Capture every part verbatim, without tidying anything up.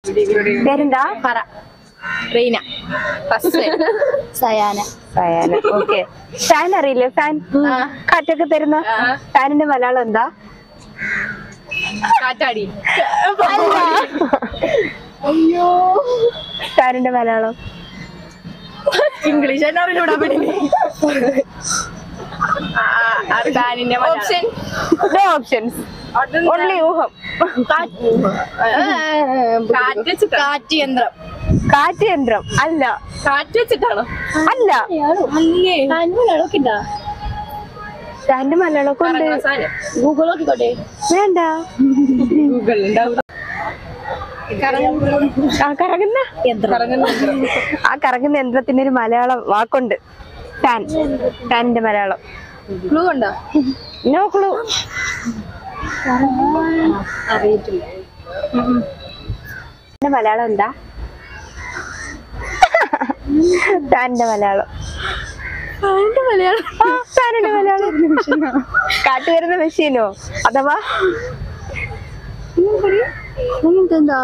പേരെന്താ? പറ. Reena. Sayana. Sayana. Okay. Fan അറിയില്ലേ? ഫാൻ കാറ്റൊക്കെ തരുന്ന ഫാനിന്റെ മലയാളം എന്താ? കാറ്റാടി. അയ്യോ, ഫാനിന്റെ Malayalam English option options only ഊഹം. കാറ്റ് യന്ത്രം. കാറ്റ് യന്ത്രം അല്ല. കാറ്റ് വെച്ചിട്ടാണോ? അല്ല. ഫാനിന്റെ മലയാളമൊക്കെ ഉണ്ട്. ഗൂഗിൾ നോക്കിക്കോട്ടെ. വേണ്ട. ഗൂഗിൾ ആ കറങ്ങുന്ന ആ കറങ്ങുന്ന യന്ത്രത്തിന്റെ ഒരു മലയാളം വാക്കുണ്ട്. ഫാൻ. ഫാനിന്റെ മലയാളം ക്ലൂ ഉണ്ടോ? No clue. അറിയത്തില്ല. മലയാളം എന്താ? ഫാനിന്റെ മലയാളം. ഫാനിന്റെ മലയാളം. ഫാനിന്റെ മലയാളം കാറ്റ് വരുന്ന മെഷീനോ അഥവാ എന്താ?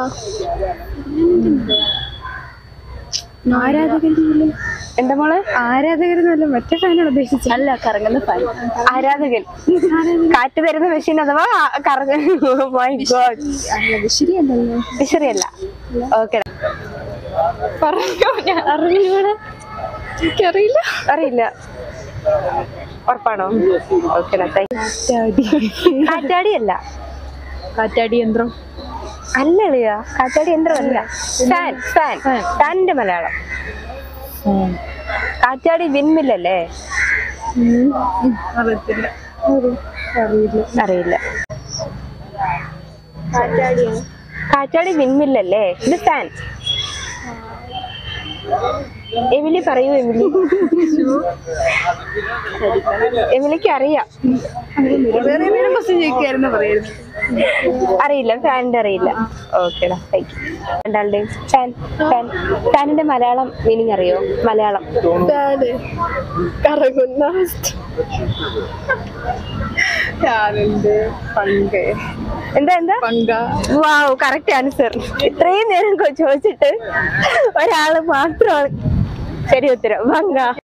ആരാധകൻ. എന്താ മോളെ? ആരാധകരല്ല, മറ്റേ ഫാനാണ് ഉദ്ദേശിച്ചത്. അല്ല, കറങ്ങുന്ന ഫാൻ. ആരാധകൻ. കാറ്റ് തരുന്ന മെഷീൻ അഥവാ ശരിയല്ലല്ലോ. ശരിയല്ല. ഓക്കെ. എനിക്കറിയില്ല. അറിയില്ല. ഉറപ്പാണോ? ഓക്കെ. കാറ്റാടി അല്ല. കാറ്റാടി യന്ത്രം അല്ലളിയ. കാറ്റാടി യന്ത്രം അല്ല. ഫാൻ. ഫാൻ. ഫാനിന്റെ മലയാളം. കാറ്റാടി വിൻമില്ലല്ലേ? അറിയത്തില്ല. അറിയില്ല. കാറ്റാടി വിൻമില്ലല്ലേ? ഇത് ഫാൻ. എമിലി പറയൂ. എമിലി എമിലിക്ക് അറിയാം. അറിയില്ല. ഫാനിന്റെ അറിയില്ല. ഓക്കേടാ. രണ്ടാളുടെയും ഫാൻ. ഫാൻ. ഫാനിന്റെ മലയാളം മീനിങ് അറിയോ? മലയാളം കറങ്ങുന്ന എന്താ എന്താ? Wow, correct answer. ഇത്രയും നേരം ചോദിച്ചിട്ട് ഒരാള് മാത്രമാണ് ശരി ഉത്തരം. പങ്ക.